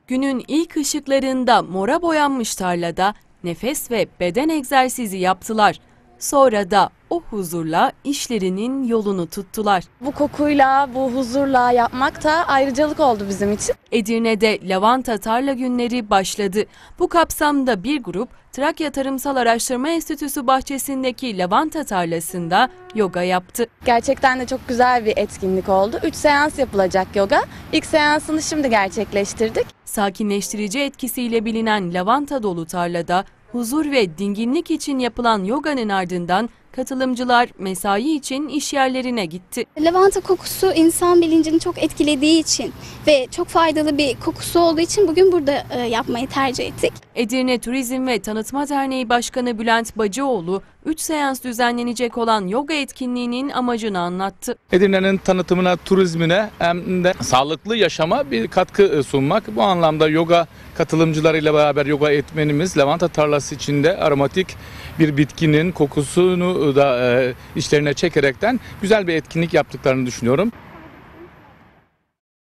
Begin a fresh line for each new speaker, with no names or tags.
Günün ilk ışıklarında mora boyanmış tarlada nefes ve beden egzersizi yaptılar. Sonra da o huzurla işlerinin yolunu tuttular.
Bu kokuyla, bu huzurla yapmak da ayrıcalık oldu bizim için.
Edirne'de lavanta tarla günleri başladı. Bu kapsamda bir grup Trakya Tarımsal Araştırma Enstitüsü bahçesindeki lavanta tarlasında yoga yaptı.
Gerçekten de çok güzel bir etkinlik oldu. 3 seans yapılacak yoga. İlk seansını şimdi gerçekleştirdik.
Sakinleştirici etkisiyle bilinen lavanta dolu tarlada huzur ve dinginlik için yapılan yoganın ardından katılımcılar mesai için iş yerlerine gitti.
Lavanta kokusu insan bilincini çok etkilediği için ve çok faydalı bir kokusu olduğu için bugün burada yapmayı tercih ettik.
Edirne Turizm ve Tanıtma Derneği Başkanı Bülent Bacıoğlu, 3 seans düzenlenecek olan yoga etkinliğinin amacını anlattı.
Edirne'nin tanıtımına, turizmine hem de sağlıklı yaşama bir katkı sunmak. Bu anlamda yoga katılımcılarıyla beraber yoga etmenimiz lavanta tarlası içinde aromatik bir bitkinin kokusunu da işlerine çekerekten güzel bir etkinlik yaptıklarını düşünüyorum.